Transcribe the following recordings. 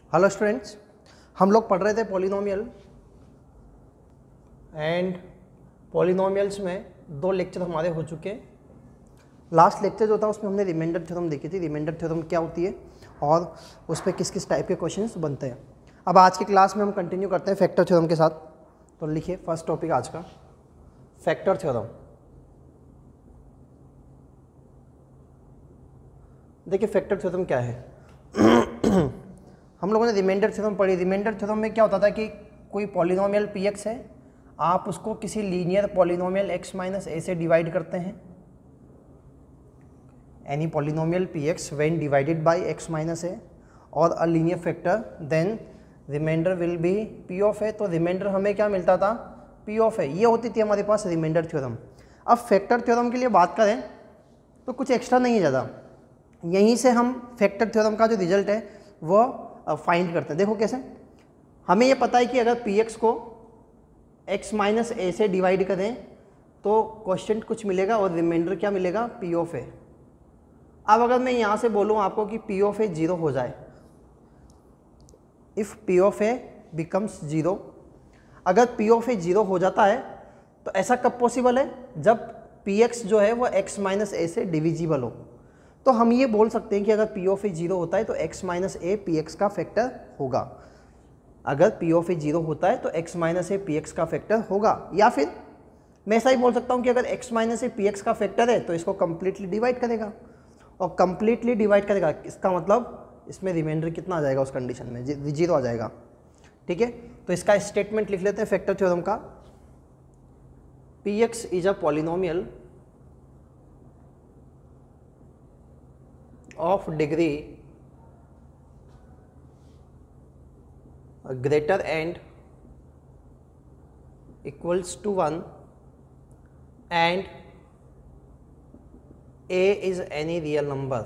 Hello students, हम लोग पढ़ रहे थे पॉलिनोमियल एंड पॉलिनोमियल्स में 2 लेक्चर हमारे हो चुके हैं। लास्ट लेक्चर जो था उसमें हमने रिमाइंडर थ्योरम देखी थी। रिमाइंडर थ्योरम क्या होती है और उस पर किस किस टाइप के क्वेश्चंस बनते हैं। अब आज की क्लास में हम कंटिन्यू करते हैं फैक्टर थ्योरम के साथ। तो लिखिए फर्स्ट टॉपिक आज का फैक्टर थ्योरम। देखिए फैक्टर थ्योरम क्या है। हम लोगों ने रिमाइंडर थ्योरम पढ़ी। रिमाइंडर थ्योरम में क्या होता था कि कोई पॉलिनोमियल पी एक्स है, आप उसको किसी linear polynomial x minus a से डिवाइड करते हैं। Any polynomial p x when divided by x minus a और a linear factor, then remainder will be p of a. तो रिमाइंडर हमें क्या मिलता था? P of a. ये होती थी हमारे पास रिमाइंडर थ्योरम। अब फैक्टर थ्योरम के लिए बात करें तो कुछ एक्स्ट्रा नहीं है ज़्यादा। यहीं से हम फैक्टर थ्योरम का जो रिजल्ट है वो फाइंड करते हैं। देखो कैसे, हमें ये पता है कि अगर पी एक्स को एक्स माइनस ए से डिवाइड करें तो क्वेश्चन कुछ मिलेगा और रिमाइंडर क्या मिलेगा? P of a. अब अगर मैं यहाँ से बोलूँ आपको कि पी ऑफ ए 0 हो जाए, if p of a becomes 0, अगर पी ऑफ ए 0 हो जाता है तो ऐसा कब पॉसिबल है? जब पी एक्स जो है वो एक्स माइनस ए से डिविजिबल हो। तो हम ये बोल सकते हैं कि अगर पी ऑफ ए 0 होता है तो x minus a p x का फैक्टर होगा। अगर पी ऑफ ए 0 होता है तो x minus a p x का फैक्टर होगा। या फिर मैं ऐसा ही बोल सकता हूँ कि अगर x minus a p x का फैक्टर है तो इसको कंप्लीटली डिवाइड करेगा, और कंप्लीटली डिवाइड करेगा इसका मतलब इसमें रिमाइंडर कितना आ जाएगा? उस कंडीशन में 0 आ जाएगा। ठीक है, तो इसका स्टेटमेंट लिख लेते हैं फैक्टर थ्योरम का। P x is a polynomial of degree greater and equals to 1 and a is any real number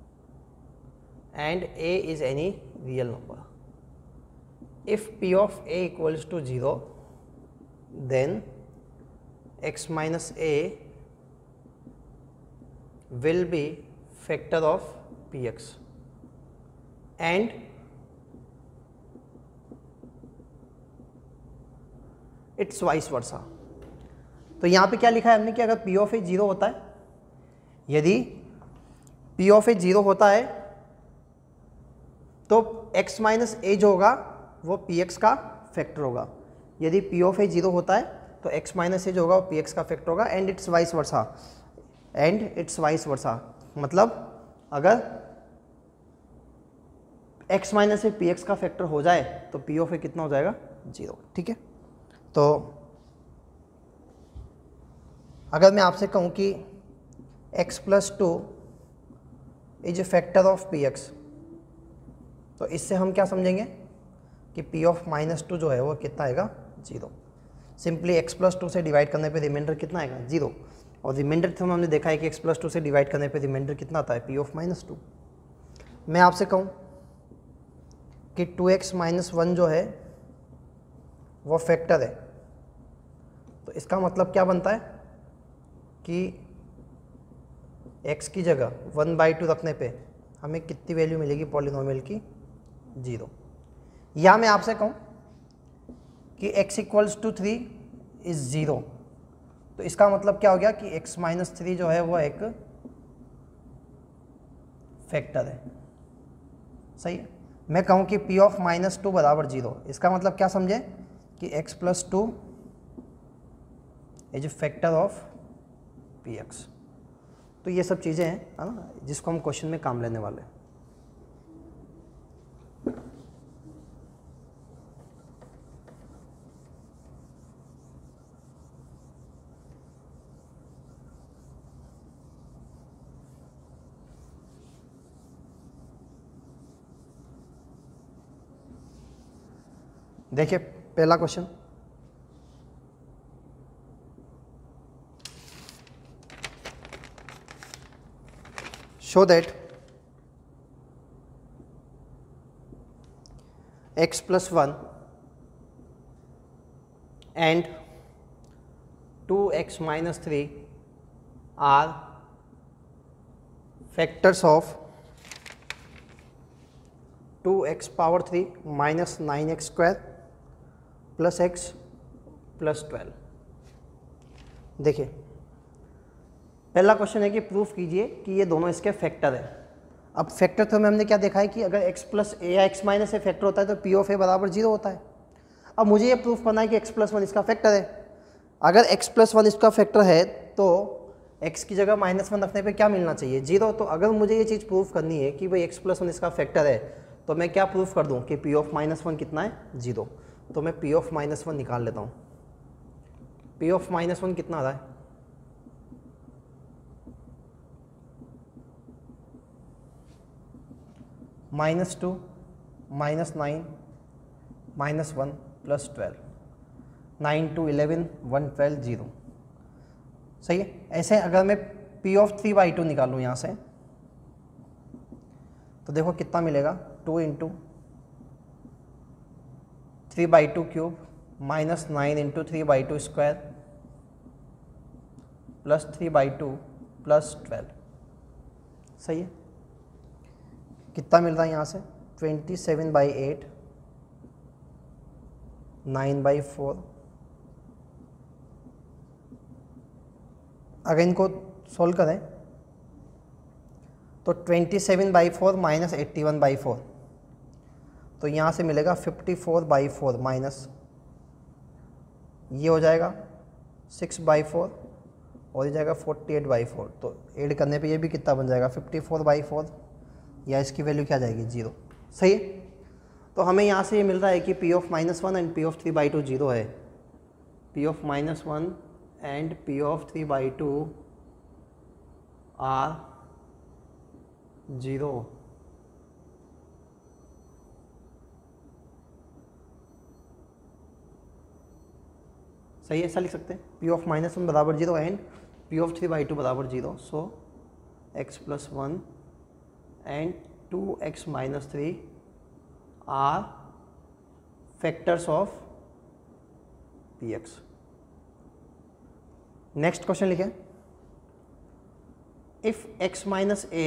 and a is any real number. If p of a equals to 0, then x minus a will be factor of px and it's vice versa. तो यहाँ पे क्या लिखा है हमने कि अगर p of a 0 होता है, यदि पी ऑफ ए 0 होता है तो x माइनस ए जो होगा वो पी एक्स का फैक्टर होगा। यदि पी ऑफ ए 0 होता है तो x माइनस ए जो होगा वो पी एक्स का फैक्टर होगा। And it's vice versa. And it's vice versa मतलब अगर x minus a p x का फैक्टर हो जाए तो पी ऑफ ए कितना हो जाएगा? 0। ठीक है, तो अगर मैं आपसे कहूँ कि x plus 2 is a factor of p x, तो इससे हम क्या समझेंगे कि p ऑफ माइनस 2 जो है वो कितना आएगा? 0। सिंपली x प्लस 2 से डिवाइड करने पे रिमाइंडर कितना आएगा? 0। और रिमाइंडर थ्योरम हमने देखा है कि x प्लस 2 से डिवाइड करने पे रिमाइंडर कितना आता है? p of minus 2। मैं आपसे कहूँ कि 2x माइनस 1 जो है वो फैक्टर है, तो इसका मतलब क्या बनता है कि x की जगह 1/2 रखने पे हमें कितनी वैल्यू मिलेगी पॉलिनोमियल की? 0। या मैं आपसे कहूँ कि x इक्वल्स टू 3 इज 0, तो इसका मतलब क्या हो गया कि x माइनस 3 जो है वो एक फैक्टर है। सही है। मैं कहूँ कि p ऑफ माइनस 2 बराबर 0, इसका मतलब क्या समझे कि x plus 2 is a factor of p x. तो ये सब चीज़ें हैं, है ना, जिसको हम क्वेश्चन में काम लेने वाले हैं। देखिए पहला question, show that x plus 1 and 2x minus 3 are factors of 2x power 3 minus 9x square plus x plus 12। देखिए पहला क्वेश्चन है कि प्रूफ कीजिए कि ये दोनों इसके फैक्टर है। अब फैक्टर थ्योरम में हमने क्या देखा है कि अगर x प्लस ए या x माइनस ए फैक्टर होता है तो पी ऑफ ए बराबर 0 होता है। अब मुझे ये प्रूफ करना है कि x प्लस 1 इसका फैक्टर है। अगर x प्लस 1 इसका फैक्टर है तो x की जगह -1 रखने पे क्या मिलना चाहिए? 0। तो अगर मुझे ये चीज़ प्रूफ करनी है कि भाई x प्लस 1 इसका फैक्टर है तो मैं क्या प्रूफ कर दूँ कि p ऑफ -1 कितना है? 0। तो मैं p ऑफ -1 निकाल लेता हूँ। p ऑफ -1 कितना आ रहा है? -2 -9 -1 प्लस 12। 9 2 11 1 12 0। सही है। ऐसे अगर मैं p ऑफ 3/2 निकालूँ यहाँ से तो देखो कितना मिलेगा, 2 into 3/2 cube minus 9 into 3/2 square plus 3/2 plus 12। सही है। कितना मिल रहा है यहाँ से? 27/8 9/4। अगर इनको सोल्व करें तो 27/4 माइनस 81/4, तो यहाँ से मिलेगा 54/4 माइनस ये हो जाएगा 6/4 और ये जाएगा 48/4। तो ऐड करने पे ये भी कितना बन जाएगा? 54/4, या इसकी वैल्यू क्या जाएगी? 0। सही है। तो हमें यहाँ से ये मिल रहा है कि p of -1 and p of 3/2 0 है। p of -1 and p of 3/2 are 0। सही है, ऐसा लिख सकते हैं p ऑफ -1 बराबर 0 एंड p ऑफ 3/2 बराबर 0। So x plus 1 and 2x minus 3 are factors of px। Next question लिखें, if x minus a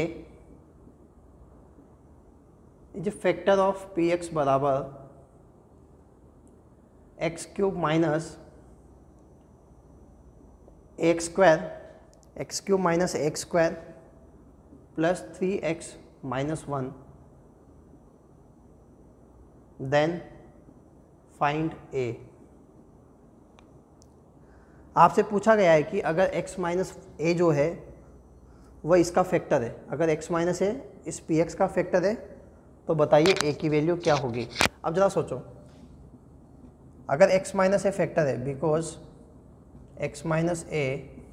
is a factor of px बराबर x cube minus x square, x cube minus x square plus 3x minus 1, then find a। आपसे पूछा गया है कि अगर x minus ए जो है वह इसका फैक्टर है, अगर x माइनस ए इस px का फैक्टर है तो बताइए a की वैल्यू क्या होगी। अब ज़रा सोचो, अगर x माइनस ए फैक्टर है because x minus a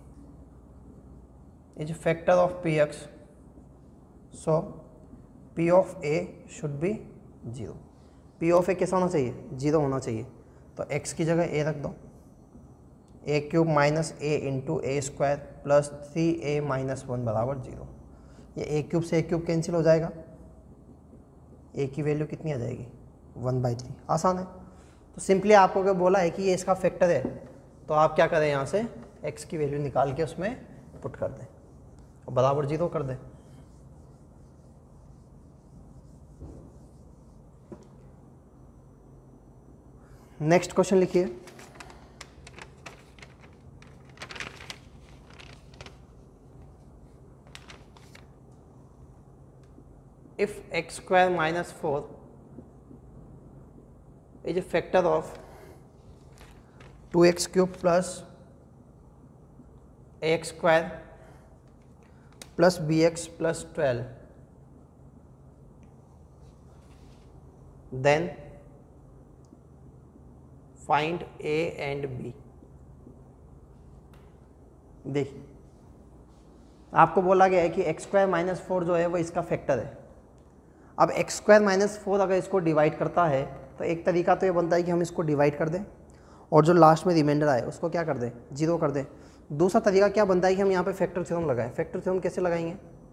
is a factor of px, so p of a should be 0। p of a कैसा होना चाहिए? 0 होना चाहिए। तो x की जगह a रख दो, a cube minus a into a square plus 3a minus 1 बराबर 0। ये a क्यूब से a क्यूब कैंसिल हो जाएगा, a की वैल्यू कितनी आ जाएगी? 1/3। आसान है। तो सिंपली आपको अगर बोला है कि ये इसका फैक्टर है तो आप क्या करें, यहाँ से x की वैल्यू निकाल के उसमें पुट कर दें और बराबर 0 कर दें। नेक्स्ट क्वेश्चन लिखिए, if x square minus 4 is a factor of 2x cube plus ax square plus bx plus 12, then find a and b। देखिए आपको बोला गया है कि x स्क्वायर माइनस 4 जो है वो इसका फैक्टर है। अब x स्क्वायर माइनस 4 अगर इसको डिवाइड करता है तो एक तरीका तो ये बनता है कि हम इसको डिवाइड कर दें और जो लास्ट में रिमाइंडर आए उसको क्या कर दें? 0 कर दें। दूसरा तरीका क्या बनता है कि हम यहाँ पे फैक्टर थ्योरम लगाएं। फैक्टर थ्योरम कैसे लगाएंगे?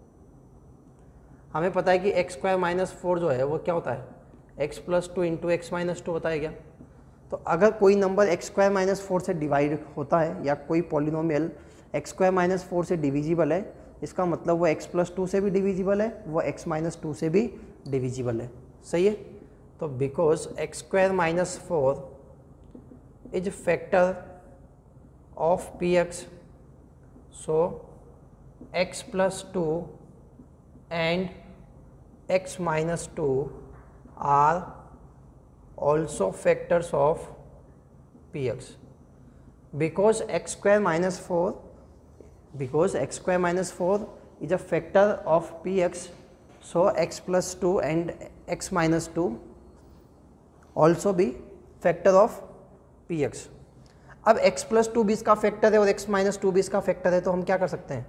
हमें पता है कि एक्स स्क्वायर माइनस 4 जो है वो क्या होता है? x plus 2 into x minus 2 होता है क्या? तो अगर कोई नंबर एक्स स्क्वायर माइनस 4 से डिवाइड होता है या कोई पॉलिनोमियल एक्स स्क्वायर माइनस 4 से डिविजिबल है, इसका मतलब वो x प्लस 2 से भी डिविजिबल है, वो x माइनस 2 से भी डिविजिबल है। सही है। तो because x square minus 4 is factor of p x, so x plus 2 and x minus 2 are also factors of px. Because x square minus 4 is a factor of px, so x plus 2 and x minus 2 also be factor of px. अब x plus 2 भी इसका factor है और x minus 2 भी इसका factor है, तो हम क्या कर सकते हैं,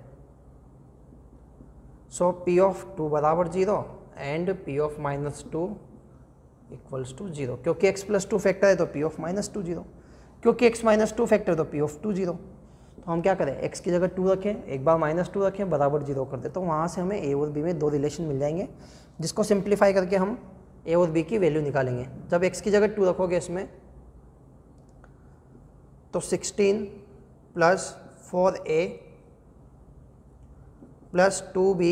सो पी ऑफ 2 बराबर 0 and p of minus 2 equals to 0, क्योंकि x प्लस 2 फैक्टर है तो पी ऑफ माइनस 2 0, क्योंकि x माइनस 2 फैक्टर है तो पी ऑफ 2 0। तो हम क्या करें, x की जगह 2 रखें, एक बार माइनस 2 रखें, बराबर 0 कर दे, तो वहाँ से हमें a और b में 2 रिलेशन मिल जाएंगे, जिसको सिंप्लीफाई करके हम a और b की वैल्यू निकालेंगे। जब x की जगह 2 रखोगे इसमें तो 16 plus 4a plus 2b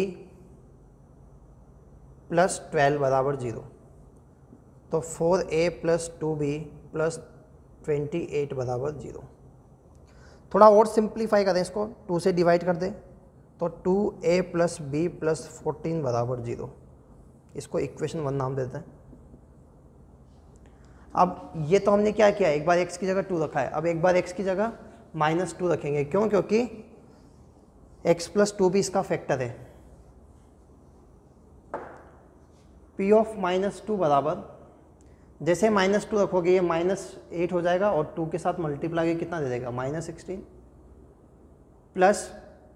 plus 12 बराबर 0, तो 4a प्लस 2b प्लस 28 बराबर 0। थोड़ा और सिंप्लीफाई करें इसको, 2 से डिवाइड कर दें तो 2a प्लस b प्लस 14 बराबर 0, इसको इक्वेशन 1 नाम देते हैं। अब ये तो हमने क्या किया, एक बार x की जगह 2 रखा है, अब एक बार x की जगह माइनस 2 रखेंगे, क्यों, क्योंकि x प्लस 2 भी इसका फैक्टर है। p ऑफ माइनस 2 बराबर, जैसे माइनस 2 रखोगे ये माइनस 8 हो जाएगा और 2 के साथ मल्टीप्लाई कितना दे देगा, माइनस 16 प्लस,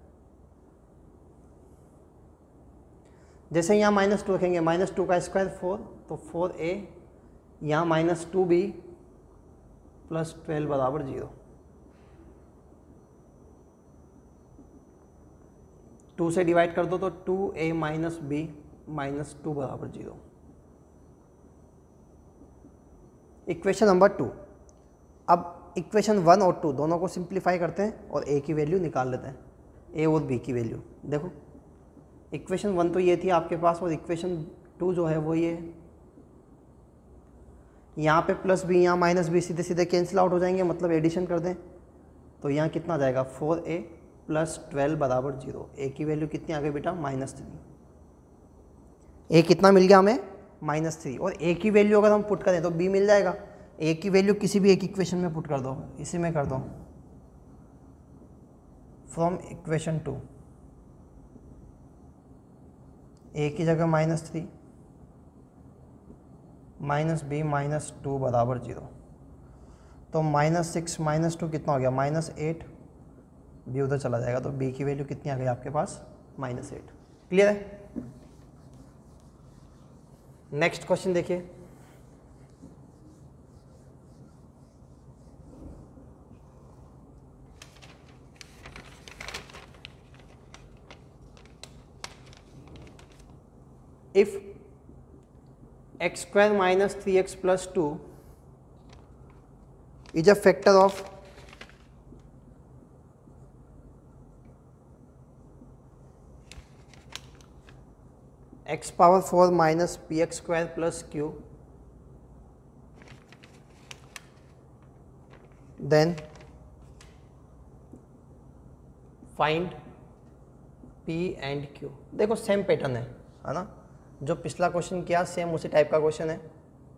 जैसे यहाँ माइनस 2 रखेंगे, माइनस 2 का स्क्वायर 4, तो 4a, यहाँ माइनस 2b प्लस 12 बराबर 0, 2 से डिवाइड कर दो तो 2a माइनस b माइनस 2 बराबर 0। Equation number 2। अब इक्वेशन 1 और 2 दोनों को सिंप्लीफाई करते हैं और a की वैल्यू निकाल लेते हैं, a और b की वैल्यू। देखो इक्वेशन 1 तो ये थी आपके पास, और इक्वेशन 2 जो है वो ये, यहाँ पे प्लस b यहाँ माइनस b सीधे सीधे कैंसिल आउट हो जाएंगे, मतलब एडिशन कर दें तो यहाँ कितना आ जाएगा, 4a प्लस 12 बराबर 0। a की वैल्यू कितनी आ गई बेटा, माइनस 3। a कितना मिल गया हमें, माइनस 3, और a की वैल्यू अगर हम पुट करें तो b मिल जाएगा। a की वैल्यू किसी भी एक इक्वेशन में पुट कर दो, इसी में कर दो, फ्रॉम इक्वेशन 2, a की जगह माइनस 3 माइनस b माइनस 2 बराबर 0, तो माइनस 6 माइनस 2 कितना हो गया, माइनस 8, b उधर चला जाएगा, तो b की वैल्यू कितनी आ गई आपके पास, माइनस 8। क्लियर है। नेक्स्ट क्वेश्चन देखिए, if x square minus 3x plus 2 is a factor of x power 4 minus px square plus q, then find p and q। देखो सेम पैटर्न है ना, जो पिछला क्वेश्चन किया सेम उसी टाइप का क्वेश्चन है।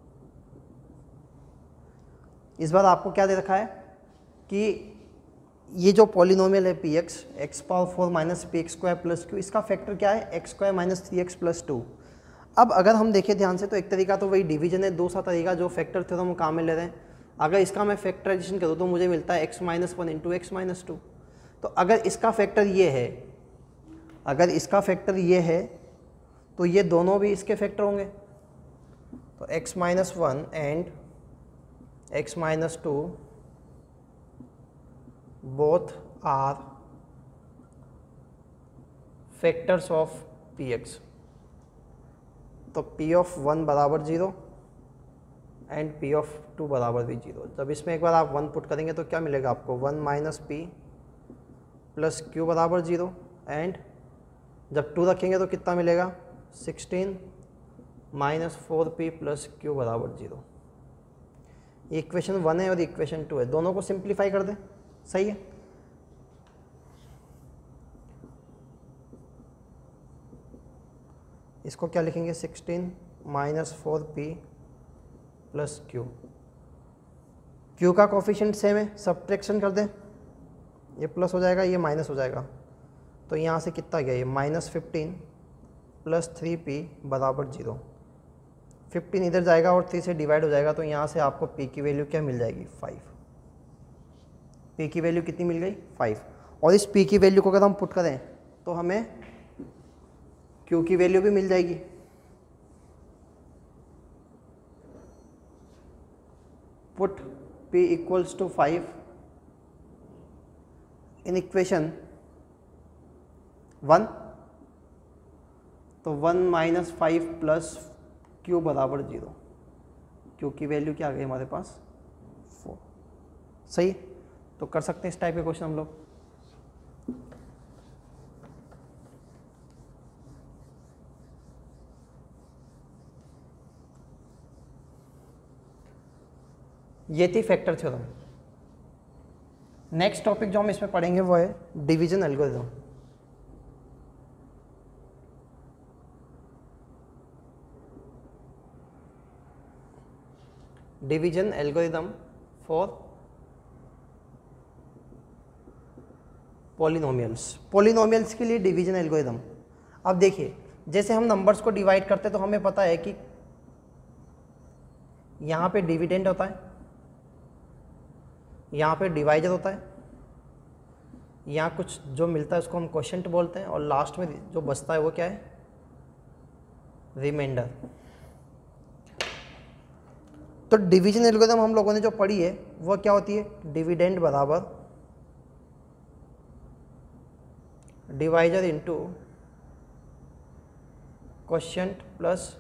इस बार आपको क्या दे रखा है कि ये जो पॉलिनोमियल है p x, x power 4 minus p x square plus q, इसका फैक्टर क्या है, x square minus 3x plus 2। अब अगर हम देखें ध्यान से तो एक तरीका तो वही डिवीजन है, दूसरा तरीका जो फैक्टर थे तो हम काम में ले रहे हैं। अगर इसका मैं फैक्टराइजेशन करूँ तो मुझे मिलता है x minus 1 into x minus 2। तो अगर इसका फैक्टर ये है, अगर इसका फैक्टर ये है तो ये दोनों भी इसके फैक्टर होंगे, तो x minus 1 and x minus 2 both are factors of px। तो p ऑफ 1 बराबर 0 एंड p ऑफ 2 बराबर भी 0। जब इसमें एक बार आप 1 पुट करेंगे तो क्या मिलेगा आपको, 1 माइनस p प्लस q बराबर 0, एंड जब 2 रखेंगे तो कितना मिलेगा, 16 -4p प्लस क्यू बराबर 0। इक्वेशन 1 है और इक्वेशन 2 है, दोनों को सिंप्लीफाई कर दें, सही है। इसको क्या लिखेंगे, 16 -4p प्लस क्यू। क्यू का कोफिशिएंट सेम है, सब्ट्रैक्शन कर दें, ये प्लस हो जाएगा, ये माइनस हो जाएगा, तो यहाँ से कितना गया, ये -15 प्लस 3p बराबर 0। 15 इधर जाएगा और 3 से डिवाइड हो जाएगा, तो यहाँ से आपको p की वैल्यू क्या मिल जाएगी, 5। p की वैल्यू कितनी मिल गई, 5। और इस p की वैल्यू को अगर हम पुट करें तो हमें q की वैल्यू भी मिल जाएगी। Put p equals to 5 in equation 1, तो 1 - 5 प्लस q बराबर 0। q की वैल्यू क्या आ गई हमारे पास, 4। सही, तो कर सकते हैं इस टाइप के क्वेश्चन हम लोग। ये थी फैक्टर थ्योरम। नेक्स्ट टॉपिक जो हम इसमें पढ़ेंगे वो है division algorithm. Division algorithm for polynomials. Polynomials के लिए डिवीजन एल्गोरिथम। अब देखिए, जैसे हम नंबर्स को डिवाइड करते हैं तो हमें पता है कि यहाँ पे डिविडेंड होता है, यहाँ पे डिवाइजर होता है, यहाँ कुछ जो मिलता है उसको हम क्वोशिएंट बोलते हैं, और लास्ट में जो बचता है वो क्या है, रिमाइंडर। तो डिवीजन एल्गोरिथम हम लोगों ने जो पढ़ी है वो क्या होती है, डिविडेंड बराबर divisor into quotient plus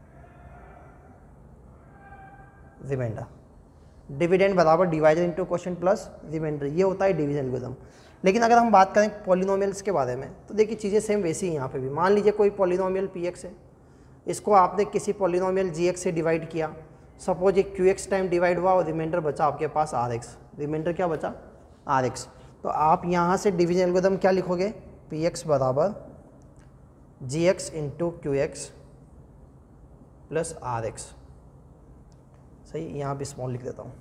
remainder. Dividend बराबर divisor into quotient plus remainder, ये होता है डिवीजन एल्गोरिथम। लेकिन अगर हम बात करें पॉलिनोमियल्स के बारे में तो देखिए चीज़ें सेम वैसी ही यहाँ पे भी। मान लीजिए कोई पॉलिनोमियल px है, इसको आपने किसी पॉलिनोमियल gx से डिवाइड किया, सपोज ये qx टाइम डिवाइड हुआ और रिमाइंडर बचा आपके पास rx। रिमाइंडर क्या बचा, rx। तो आप यहाँ से डिवीजन एल्गोरिथम क्या लिखोगे, px बराबर gx into qx plus rx। सही, यहाँ भी स्मॉल लिख देता हूँ।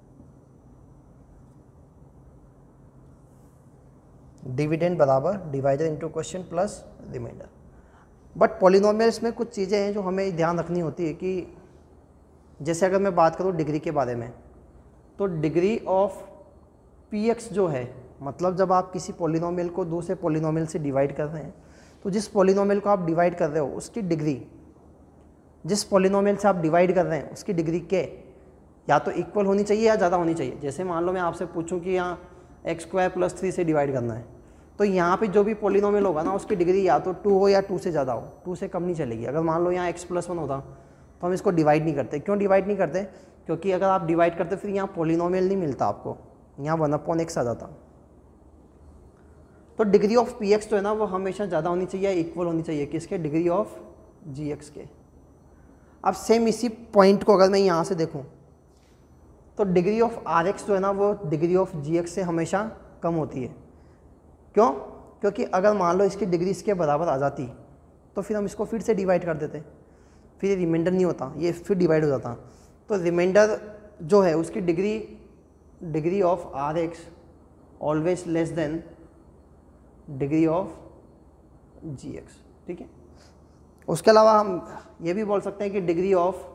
डिविडेंड बराबर divisor into quotient plus remainder. But polynomials में कुछ चीज़ें हैं जो हमें ध्यान रखनी होती है कि जैसे अगर मैं बात करूँ डिग्री के बारे में, तो डिग्री ऑफ px जो है, मतलब जब आप किसी पॉलिनोमियल को दूसरे पॉलिनोमियल से डिवाइड कर रहे हैं तो जिस पॉलिनोमियल को आप डिवाइड कर रहे हो उसकी डिग्री, जिस पॉलिनोमियल से आप डिवाइड कर रहे हैं उसकी डिग्री के या तो इक्वल होनी चाहिए या ज़्यादा होनी चाहिए। जैसे मान लो मैं आपसे पूछूं कि यहाँ x² + 3 से डिवाइड करना है, तो यहाँ पे जो भी पॉलिनोमियल होगा ना उसकी डिग्री या तो 2 हो या 2 से ज़्यादा हो, 2 से कम नहीं चलेगी। अगर मान लो यहाँ x+1 होता तो हम इसको डिवाइड नहीं करते। क्यों डिवाइड नहीं करते, क्योंकि अगर आप डिवाइड करते फिर यहाँ पॉलिनोमियल नहीं मिलता आपको, यहाँ 1/x आ जाता। तो डिग्री ऑफ px जो है ना वो हमेशा ज़्यादा होनी चाहिए, इक्वल होनी चाहिए किसके, डिग्री ऑफ gx के। अब सेम इसी पॉइंट को अगर मैं यहाँ से देखूँ तो डिग्री ऑफ rx जो है ना वो डिग्री ऑफ gx से हमेशा कम होती है। क्यों, क्योंकि अगर मान लो इसकी डिग्री इसके बराबर आ जाती तो फिर हम इसको फिर से डिवाइड कर देते, फिर ये रिमाइंडर नहीं होता, ये फिर डिवाइड हो जाता। तो रिमाइंडर जो है उसकी degree of rx always less than degree of gx। ठीक है, उसके अलावा हम ये भी बोल सकते हैं कि डिग्री ऑफ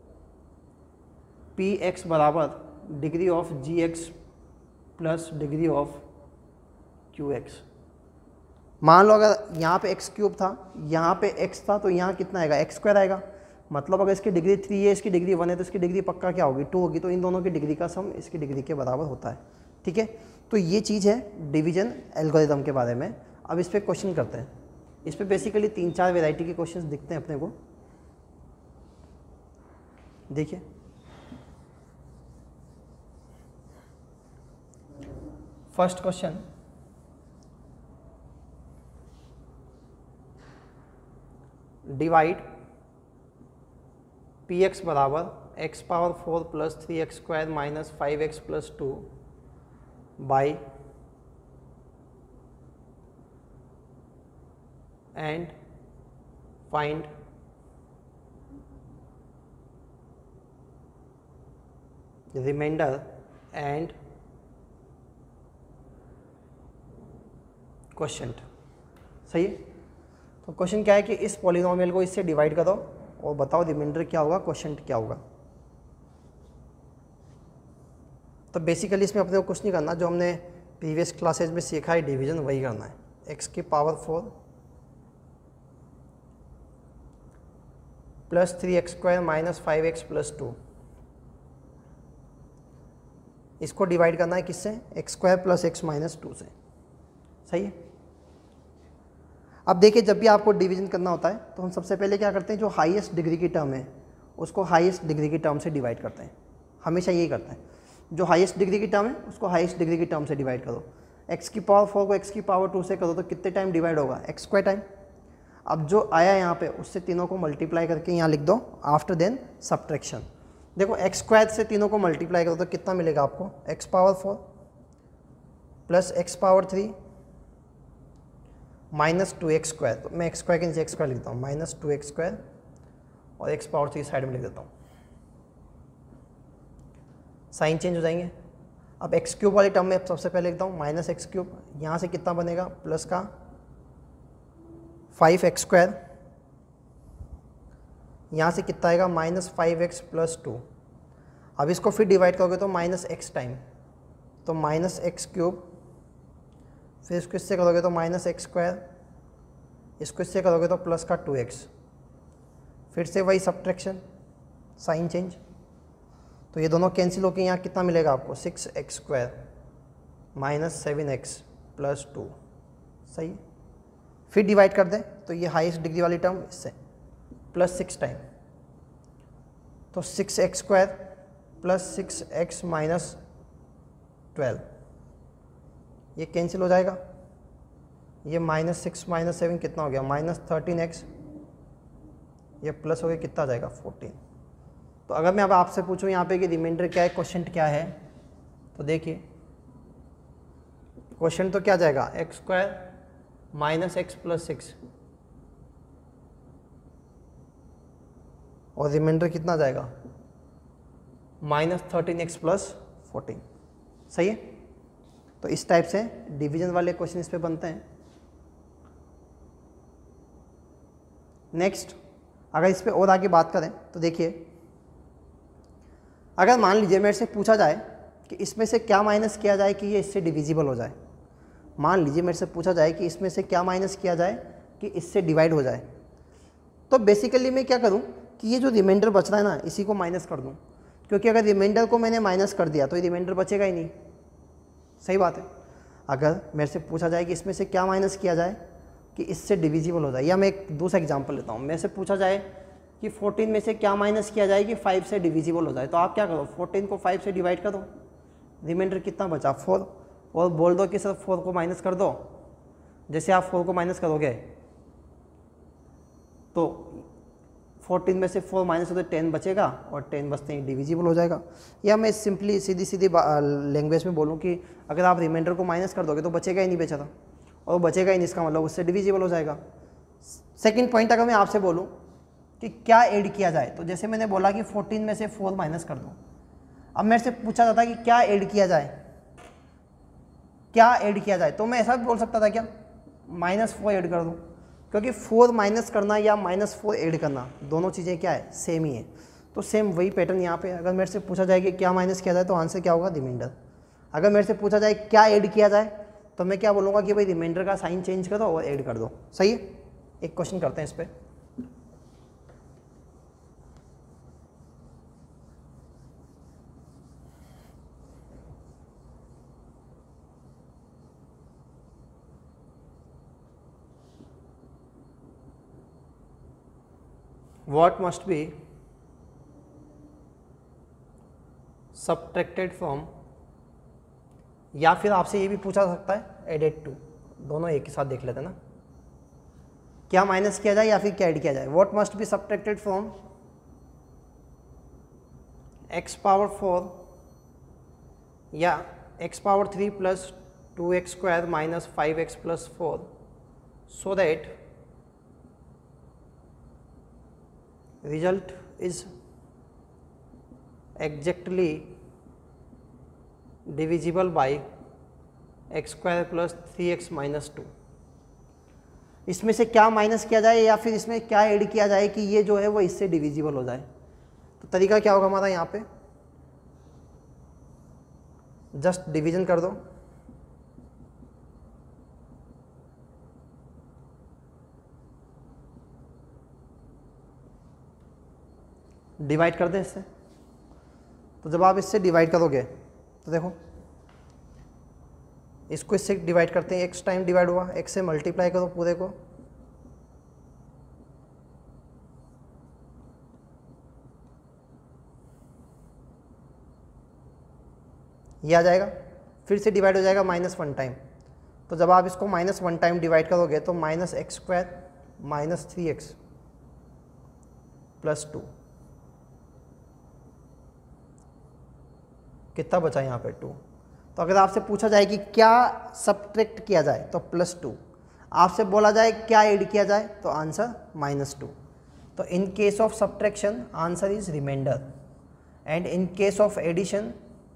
px बराबर degree of gx plus degree of qx। मान लो अगर यहाँ पे x³ था, यहाँ पे x था, तो यहाँ कितना आएगा, x² आएगा। मतलब अगर इसकी डिग्री 3 है, इसकी डिग्री 1 है, तो इसकी डिग्री पक्का क्या होगी, 2 होगी। तो इन दोनों की डिग्री का सम इसकी डिग्री के बराबर होता है। ठीक है, तो ये चीज़ है डिवीजन एल्गोरिथम के बारे में। अब इस पर क्वेश्चन करते हैं। इस पर बेसिकली 3-4 वेराइटी के क्वेश्चन दिखते हैं अपने को। देखिए, first question, divide p x बराबर x power 4 plus 3x square minus 5x plus 2 by and find remainder and quotient. सही है। तो क्वेश्चन क्या है कि इस पॉलिनोमियल को इससे डिवाइड करो और बताओ रिमाइंडर क्या होगा, क्वोशिएंट क्या होगा। तो बेसिकली इसमें अपने को कुछ नहीं करना, जो हमने प्रीवियस क्लासेज में सीखा है डिवीजन वही करना है। x की power 4 plus 3x square minus 5x plus 2, इसको डिवाइड करना है किससे, x square plus x minus 2 से। सही है। अब देखिए जब भी आपको डिवीजन करना होता है तो हम सबसे पहले क्या करते हैं, जो हाईएस्ट डिग्री की टर्म है उसको हाईएस्ट डिग्री की टर्म से डिवाइड करते हैं। हमेशा यही करते हैं, जो हाईएस्ट डिग्री की टर्म है उसको हाईएस्ट डिग्री की टर्म से डिवाइड करो। x की पावर 4 को x की पावर 2 से करो तो कितने टाइम डिवाइड होगा, x स्क्वायर टाइम। अब जो आया यहाँ पे उससे तीनों को मल्टीप्लाई करके यहाँ लिख दो, आफ्टर देन सब्ट्रैक्शन। देखो x स्क्वायर से तीनों को मल्टीप्लाई करो तो कितना मिलेगा आपको, x power 4 plus x power 3 minus 2x square. तो मैं x स्क्वायर के नीचे x स्क्वायर लिखता हूँ, माइनस 2x स्क्वायर और x पावर 3 साइड में लिख देता हूँ, साइन चेंज हो जाएंगे। अब एक्स क्यूब वाली टर्म में सबसे पहले लिखता हूँ माइनस एक्स क्यूब, यहाँ से कितना बनेगा प्लस का 5x स्क्वायर, यहाँ से कितना आएगा माइनस 5x प्लस 2। अब इसको फिर डिवाइड करोगे तो माइनस एक्स टाइम, तो माइनस एक्स क्यूब, फिर इसको इससे करोगे तो माइनस एक्स स्क्वायर, इसको इससे करोगे तो प्लस का 2x, फिर से वही सब्ट्रैक्शन, साइन चेंज। तो ये दोनों कैंसिल होकर यहाँ कितना मिलेगा आपको, 6x square minus 7x plus 2। सही। फिर डिवाइड कर दें तो ये हाईएस्ट डिग्री वाली टर्म इससे प्लस 6 टाइम, तो 6x square plus 6x minus 12, ये कैंसिल हो जाएगा। ये माइनस 6 माइनस 7 कितना हो गया, माइनस 13x, ये प्लस हो गया कितना आ जाएगा 14। तो अगर मैं अब आपसे पूछूं यहाँ पे कि रिमाइंडर क्या है, क्वोशिएंट क्या है, तो देखिए क्वोशिएंट तो क्या जाएगा, x square minus x plus 6 और रिमाइंडर कितना जाएगा माइनस 13x प्लस 14। सही है। तो इस टाइप से डिवीजन वाले क्वेश्चन इस पे बनते हैं। नेक्स्ट अगर इस पे और आगे बात करें तो देखिए, अगर मान लीजिए मेरे से पूछा जाए कि इसमें से क्या माइनस किया जाए कि ये इससे डिविजिबल हो जाए, मान लीजिए मेरे से पूछा जाए कि इसमें से क्या माइनस किया जाए कि इससे डिवाइड हो जाए, तो बेसिकली मैं क्या करूं कि ये जो रिमाइंडर बच रहा है ना इसी को माइनस कर दूं, क्योंकि अगर रिमाइंडर को मैंने माइनस कर दिया तो ये रिमाइंडर बचेगा ही नहीं। सही बात है। अगर मेरे से पूछा जाए कि इसमें से क्या माइनस किया जाए कि इससे डिविजिबल हो जाए, या मैं एक दूसरा एग्जाम्पल लेता हूँ, मेरे से पूछा जाए कि 14 में से क्या माइनस किया जाए कि 5 से डिविजिबल हो जाए, तो आप क्या करो 14 को 5 से डिवाइड कर दो, रिमाइंडर कितना बचा 4, और बोल दो कि सर 4 को माइनस कर दो। जैसे आप 4 को माइनस करोगे तो 14 में से 4 माइनस हो तो 10 बचेगा और 10 बचते ही डिविजिबल हो जाएगा। या मैं सिंपली सीधी सीधी लैंग्वेज में बोलूँ कि अगर आप रिमाइंडर को माइनस कर दोगे तो बचेगा ही नहीं बेचारा, और बचेगा ही नहीं इसका मतलब उससे डिविजिबल हो जाएगा। सेकंड पॉइंट, अगर मैं आपसे बोलूँ कि क्या ऐड किया जाए, तो जैसे मैंने बोला कि 14 में से 4 माइनस कर दो। अब मेरे से पूछा जाता कि क्या ऐड किया जाए, क्या ऐड किया जाए, तो मैं ऐसा भी बोल सकता था क्या -4 ऐड कर दूँ, क्योंकि 4 माइनस करना या -4 ऐड करना दोनों चीज़ें क्या है सेम ही है। तो सेम वही पैटर्न यहाँ पे, अगर मेरे से पूछा जाए कि क्या माइनस किया जाए तो आंसर क्या होगा रिमाइंडर। अगर मेरे से पूछा जाए क्या ऐड किया जाए तो मैं क्या बोलूँगा कि भाई रिमाइंडर का साइन चेंज करो और ऐड कर दो। सही है। एक क्वेश्चन करते हैं इस पर। What must be subtracted from, या फिर आपसे ये भी पूछा सकता है added to, दोनों एक ही साथ देख लेते हैं ना, क्या माइनस किया जाए या फिर क्या ऐड किया जाए। What must be subtracted from x power 4 या x power 3 plus 2x square minus 5x plus 4 so that result is exactly divisible by x square plus 3x minus 2। इसमें से क्या माइनस किया जाए या फिर इसमें क्या ऐड किया जाए कि ये जो है वो इससे डिविजिबल हो जाए। तो तरीका क्या होगा हमारा, यहाँ पे जस्ट डिवीजन कर दो, डिवाइड कर दें इससे। तो जब आप इससे डिवाइड करोगे तो देखो इसको इससे डिवाइड करते हैं, x टाइम डिवाइड हुआ, x से मल्टीप्लाई करो पूरे को, ये आ जाएगा, फिर से डिवाइड हो जाएगा -1 टाइम। तो जब आप इसको -1 टाइम डिवाइड करोगे तो -x square minus 3x plus 2, कितना बचा यहाँ पे 2। तो अगर आपसे पूछा जाए कि क्या सब्ट्रैक्ट किया जाए तो +2, आपसे बोला जाए क्या ऐड किया जाए तो आंसर -2। तो in case of subtraction answer is remainder and in case of addition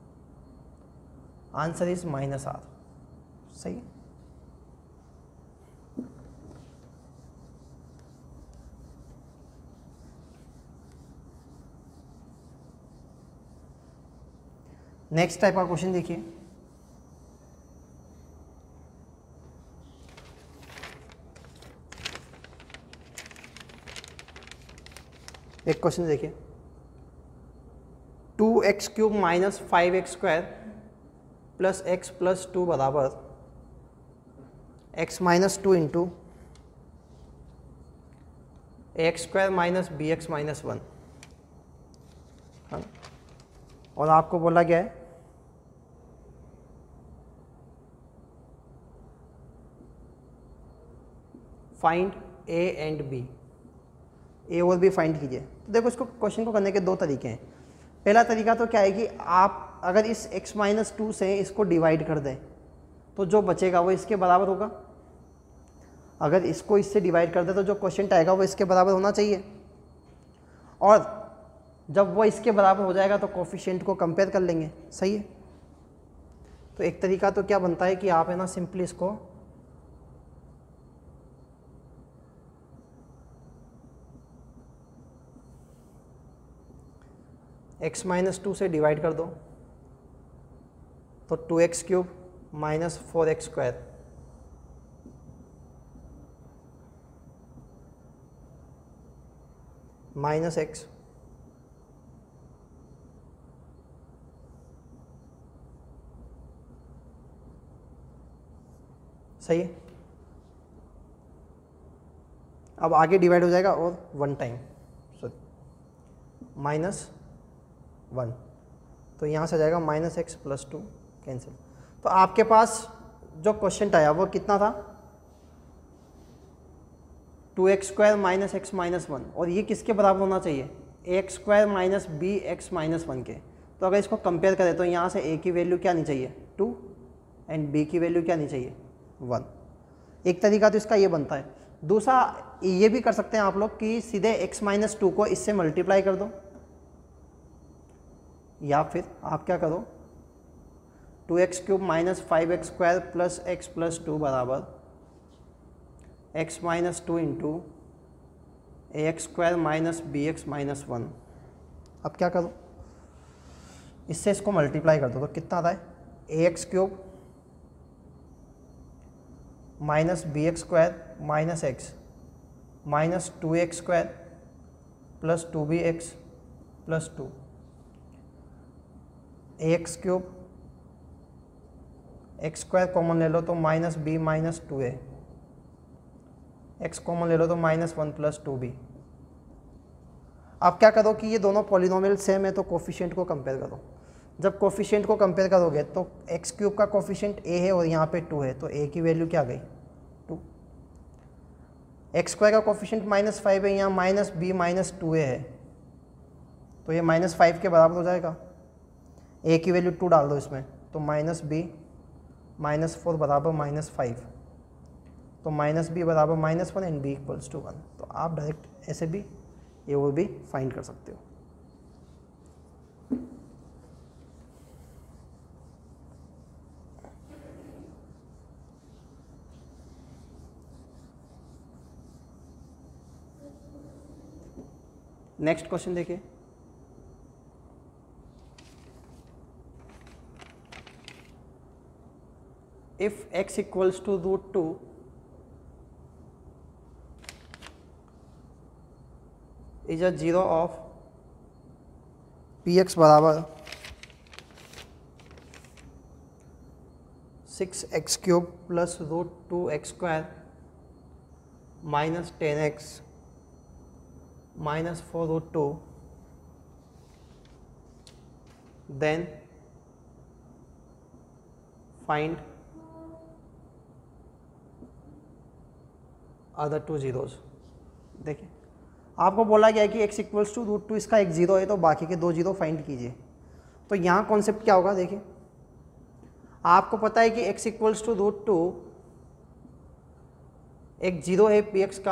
answer is -r। सही। नेक्स्ट टाइप का क्वेश्चन देखिए, एक क्वेश्चन देखिए, 2x cube minus 5x square plus x plus 2 बराबर x minus 2 into ax square minus bx minus 1। और आपको बोला गया है find a and b, a और बी फाइंड कीजिए। तो देखो इसको क्वेश्चन को करने के दो तरीके हैं। पहला तरीका तो क्या है कि आप अगर इस x माइनस 2 से इसको डिवाइड कर दें तो जो बचेगा वो इसके बराबर होगा। अगर इसको इससे डिवाइड कर दें तो जो क्वेश्चन आएगा वो इसके बराबर होना चाहिए, और जब वो इसके बराबर हो जाएगा तो कोफिशिएंट को कंपेयर कर लेंगे। सही है। तो एक तरीका तो क्या बनता है कि आप है ना सिंपली इसको x माइनस 2 से डिवाइड कर दो तो 2x cube minus 4x square minus x सही है। अब आगे डिवाइड हो जाएगा और 1 टाइम, सॉरी -1, तो यहाँ से आ जाएगा -x प्लस 2 कैंसिल। तो आपके पास जो क्वेश्चन आया वो कितना था, 2x square minus x minus 1, और ये किसके बराबर होना चाहिए, ax square minus bx minus 1 के। तो अगर इसको कंपेयर करें तो यहाँ से a की वैल्यू क्या नहीं चाहिए 2 एंड b की वैल्यू क्या नहीं चाहिए 1। एक तरीका तो इसका ये बनता है। दूसरा ये भी कर सकते हैं आप लोग कि सीधे x माइनस 2 को इससे मल्टीप्लाई कर दो, या फिर आप क्या करो 2x cube minus 5x square plus x plus 2 बराबर x minus 2 into ax square minus bx minus 1। अब क्या करो, इससे इसको मल्टीप्लाई कर दो तो कितना आता है ax cube minus bx square minus x minus 2x square plus 2bx plus 2, ax cube x square common ले लो तो minus b minus 2a, x common ले लो तो -1 प्लस 2b। अब क्या करो कि ये दोनों पॉलिनोमियल सेम है तो कोफिशिएंट को कंपेयर करो। जब कोफिशिएंट को कंपेयर करोगे तो एक्स क्यूब का कोफिशिएंट a है और यहाँ पे 2 है, तो a की वैल्यू क्या गई 2। एक्स स्क्वायर का कोफिशिएंट -5 है, यहाँ -b माइनस 2a है, तो ये -5 के बराबर हो जाएगा। a की वैल्यू 2 डाल दो इसमें, तो -b -4 बराबर -5, तो -b बराबर -1 एंड b = 1। तो आप डायरेक्ट ऐसे भी ये वो भी फाइंड कर सकते हो। नेक्स्ट क्वेश्चन देखिए, if x equals to √2 is a zero of px बराबर 6x³ plus √2x² minus 10x minus 4√2, then find other two zeros. देखिए आपको बोला गया है कि x इक्वल्स टू √2 इसका एक जीरो है, तो बाकी के दो जीरो फाइंड कीजिए। तो यहाँ कॉन्सेप्ट क्या होगा, देखिए आपको पता है कि x इक्वल्स टू √2 एक जीरो है px का,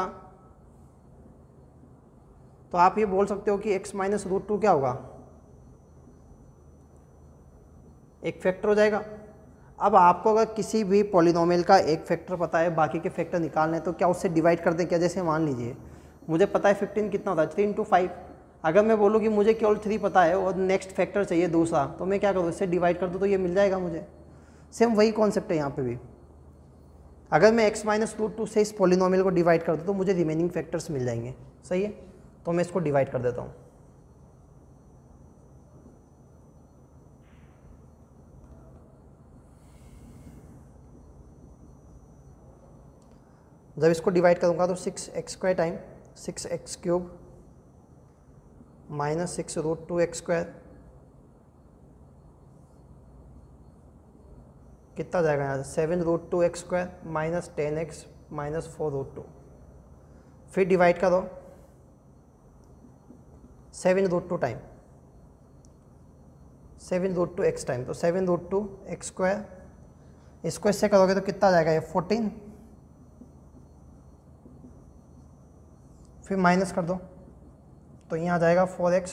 तो आप ये बोल सकते हो कि x माइनस √2 क्या होगा, एक फैक्टर हो जाएगा। अब आपको अगर किसी भी पॉलिनोमियल का एक फैक्टर पता है, बाकी के फैक्टर निकालने हैं, तो क्या उससे डिवाइड कर दें क्या? जैसे मान लीजिए मुझे पता है 15 कितना होता है, 3 × 5। अगर मैं बोलूँ कि मुझे केवल 3 पता है और नेक्स्ट फैक्टर चाहिए दूसरा, तो मैं क्या करूँ, इससे डिवाइड कर दूँ तो ये मिल जाएगा मुझे। सेम वही कॉन्सेप्ट है यहाँ पे भी। अगर मैं x माइनस √2 से इस पॉलिनोमियल को डिवाइड कर दूँ तो मुझे रिमेनिंग फैक्टर्स मिल जाएंगे। सही है, तो मैं इसको डिवाइड कर देता हूँ। जब इसको डिवाइड करूँगा तो 6x² time 6x³ minus 6√2x² कितना जाएगा यहाँ से, 7√2x² माइनस 10x माइनस 4√2। फिर डिवाइड करो 7√2 टाइम 7√2x टाइम, तो 7√2x², इसको इससे करोगे तो कितना जाएगा ये 14, फिर माइनस कर दो तो यहाँ आ जाएगा 4x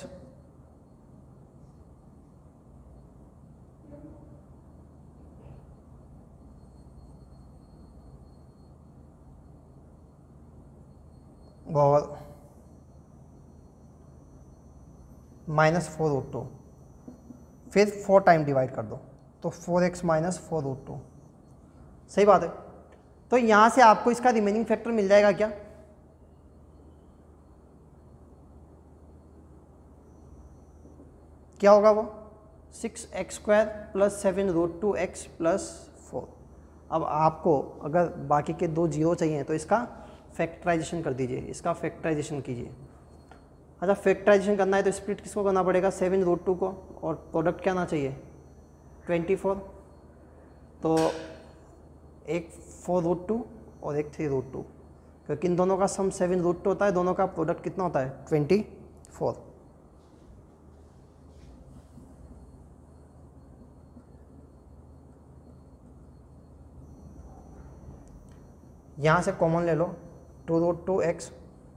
और माइनस 4√2, फिर 4 टाइम डिवाइड कर दो तो 4x माइनस 4√2। सही बात है। तो यहाँ से आपको इसका रिमेनिंग फैक्टर मिल जाएगा क्या, क्या होगा वो 6x² प्लस 7√2x प्लस 4। अब आपको अगर बाकी के दो जीरो चाहिए तो इसका फैक्टराइजेशन कर दीजिए, इसका फैक्टराइजेशन कीजिए। अच्छा फैक्टराइजेशन करना है तो स्प्लिट किसको करना पड़ेगा, 7√2 को, और प्रोडक्ट क्या आना चाहिए 24। तो एक 4√2 और एक 3√2, क्योंकि इन दोनों का सम 7√2 होता है, दोनों का प्रोडक्ट कितना होता है 24। यहाँ से कॉमन ले लो 2√2x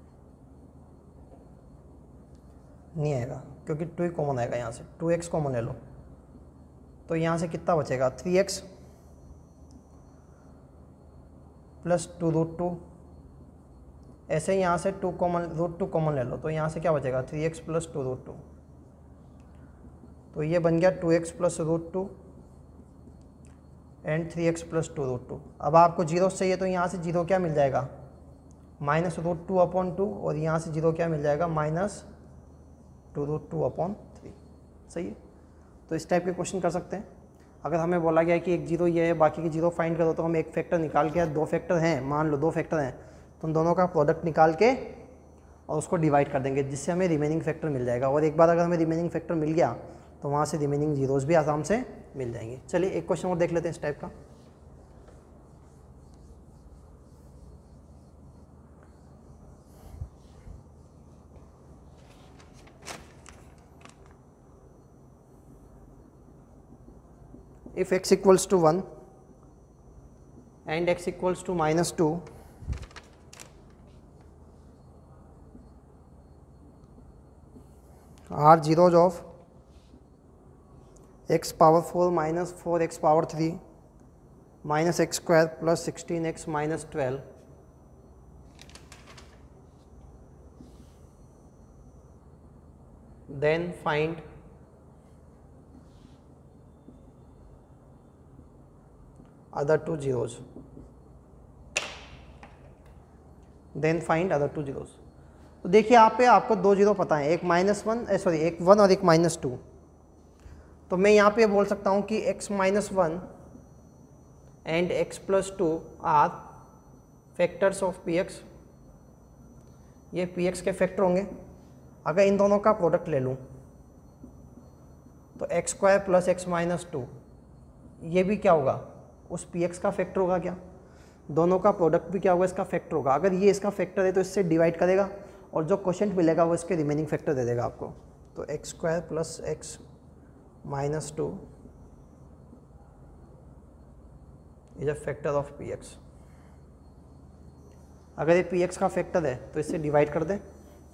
नहीं आएगा क्योंकि 2 ही कॉमन आएगा, यहाँ से 2x कॉमन ले लो तो यहाँ से कितना बचेगा 3x प्लस 2√2। ऐसे ही यहाँ से 2 कॉमन ले लो तो यहाँ से क्या बचेगा 3x प्लस 2√2। तो ये बन गया 2x plus √2 and 3x plus 2√2। अब आपको जीरो चाहिए तो यहाँ से जीरो क्या मिल जाएगा -√2/2, और यहाँ से जीरो क्या मिल जाएगा -2√2/3। सही है। तो इस टाइप के क्वेश्चन कर सकते हैं। अगर हमें बोला गया कि एक जीरो ये है, बाकी की जीरो फाइंड करो, तो हम एक फैक्टर निकाल के, दो फैक्टर हैं, मान लो दो फैक्टर हैं, तो उन दोनों का प्रोडक्ट निकाल के और उसको डिवाइड कर देंगे, जिससे हमें रिमेनिंग फैक्टर मिल जाएगा। और एक बार अगर हमें रिमेनिंग फैक्टर मिल गया तो वहाँ से रिमेनिंग जीरोज़ भी आराम से मिल जाएंगे। चलिए एक क्वेश्चन और देख लेते हैं इस टाइप का। if x equals to 1 and x equals to -2, are zeros of x power 4 minus 4x power 3 minus x square plus 16x minus 12, then find other two zeros. Then find other two zeros. तो देखिए यहाँ पे आपको दो zero पता है, एक -1 sorry एक 1 और एक -2। तो मैं यहाँ पे बोल सकता हूँ कि x -1 and x + 2 are factors of px। ये px के फैक्टर होंगे। अगर इन दोनों का प्रोडक्ट ले लूँ तो x² + x -2 ये भी क्या होगा, उस px का फैक्टर होगा क्या? दोनों का प्रोडक्ट भी क्या होगा, इसका फैक्टर होगा। अगर ये इसका फैक्टर है तो इससे डिवाइड करेगा और जो क्वोशिएंट मिलेगा वो इसके रिमेनिंग फैक्टर दे देगा आपको। तो x² + x -2 is a factor of px। अगर ये px का फैक्टर है तो इससे डिवाइड कर दें।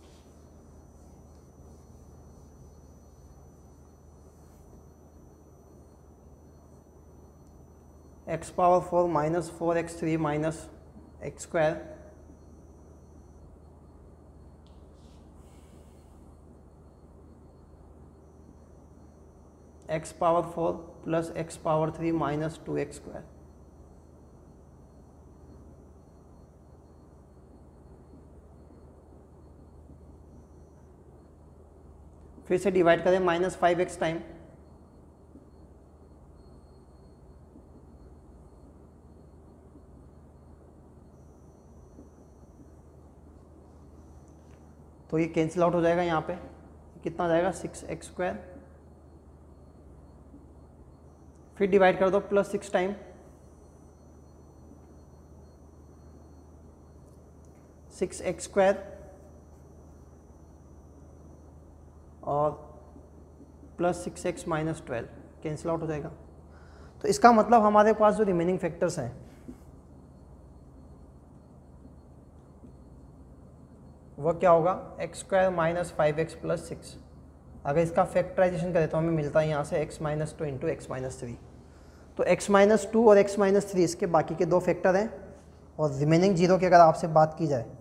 x power 4 minus 4x3 minus x square x power 4 plus x power 3 minus 2x square। फिर से डिवाइड करें -5x टाइम, तो ये कैंसिल आउट हो जाएगा। यहाँ पे कितना जाएगा 6x²। फिर डिवाइड कर दो +6 टाइम, 6x² और +6x - 12 कैंसिल आउट हो जाएगा। तो इसका मतलब हमारे पास जो रिमेनिंग फैक्टर्स हैं वो क्या होगा, x² - 5x + 6। अगर इसका फैक्टराइजेशन करें तो हमें मिलता है यहाँ से x - 2 × x - 3। तो x - 2 और x - 3 इसके बाकी के दो फैक्टर हैं, और रिमेनिंग जीरो की अगर आपसे बात की जाए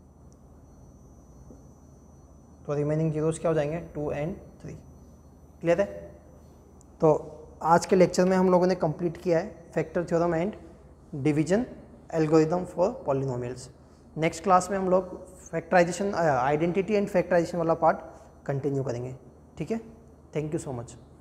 तो रिमेनिंग जीरोस क्या हो जाएंगे, 2 और 3। क्लियर है? तो आज के लेक्चर में हम लोगों ने कंप्लीट किया है factor theorem and division algorithm for polynomials. Next class में हम लोग फैक्टराइजेशन आइडेंटिटी एंड फैक्टराइजेशन वाला पार्ट कंटिन्यू करेंगे। ठीक है, थैंक यू सो मच।